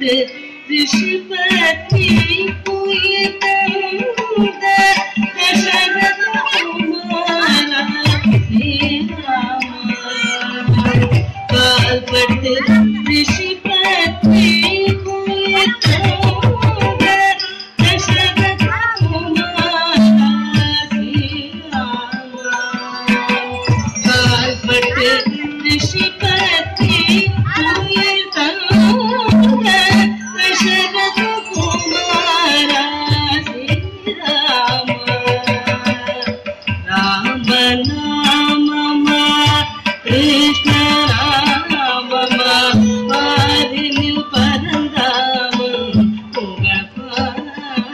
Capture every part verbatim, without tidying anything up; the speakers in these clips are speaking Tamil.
கால்பட்டு ரிஷிபதி புயதந்த தசரத குமாரா ஸ்ரீராமா கால்பட்டு ரிஷிபதி புயதந்த தசரத குமாரா ஸ்ரீராமா கால்பட்டு ரிஷிபதி புயதந்த தசரத குமாரா ஸ்ரீராமா ராம நாமமா கிருஷ்ண ராமமா பாரினில் பரந்தாமம் புகழ்பாட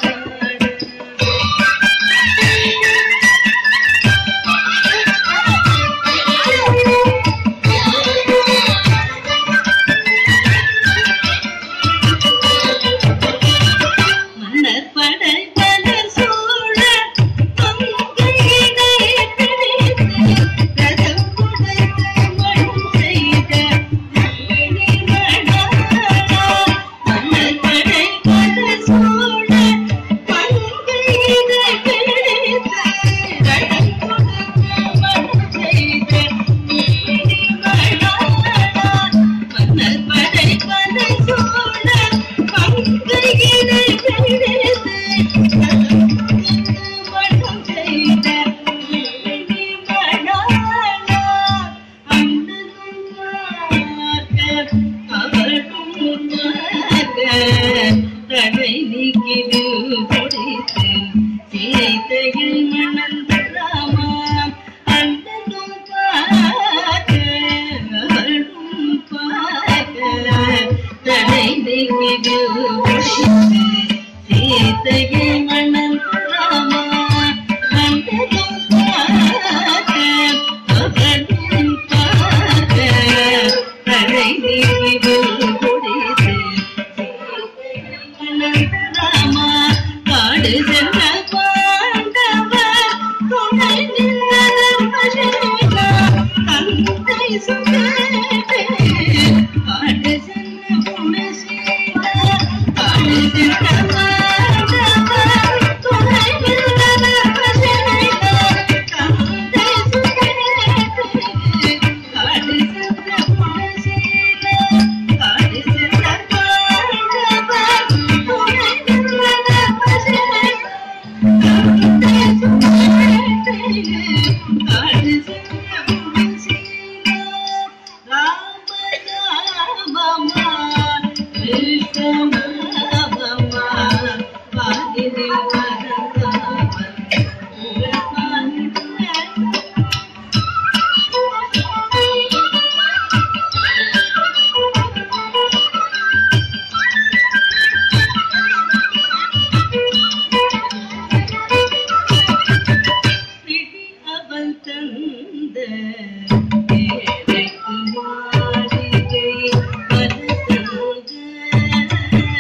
மன்னர் படை மலர் சூழ மங்கையினை பிடித்து ரதம் புதைத்து மண் செய்த மணிமணாளா மன்னர் படை மலர் சூழ மங்கையினை பிடித்து ரதம் புதைத்து மண் செய்த மணிமணாளா மன்னர் படை மலர் சூழ மங்கையினை பிடித்து ரதம் புதைத்து மண் செய்த மணிமணாளா அண்ணனும் பார்க்க அவளும் பார்க்க தடை நீக்கிடு பொடித்து சீதையில் மணந்த ராமா அண்ணனும் பார்க்க அவளும் பார்க்க தடை நீக்கிடு பொடித்து சீதையில் மணந்த ராமா அண்ணனும் பார்க்க அவளும் பார்க்க தடை நீக்கிடு பொடித்து ராமா காடு சென்ற பாண்டவர் துணை நின்ற தர்மசேனா தந்தை சுகேதே காடு சென்ற குணசீலா காடு சென்ற பாண்டவர் துணை நின்ற தர்மசேனா தந்தை சுகேதே காடு சென்ற குணசீலா காடு சென்ற பாண்டவர் துணை நின்ற தர்மசேனா தந்தை சுகேதே காடு சென்ற குணசீலா ராம நாமமா கிருஷ்ண நாமமா பாரினில் பரந்தாமம் புகழ்பாட பிடி அவன் தந்த ஏழைக்கு மாளிகை பரதங்க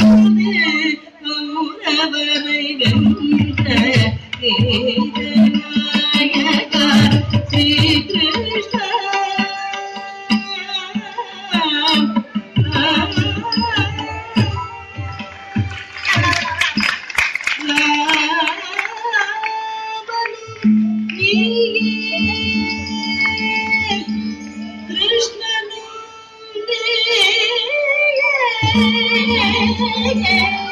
கௌரவரை வென்ற வேதநாயகா ஸ்ரீ கிருஷ்ணா. Krishna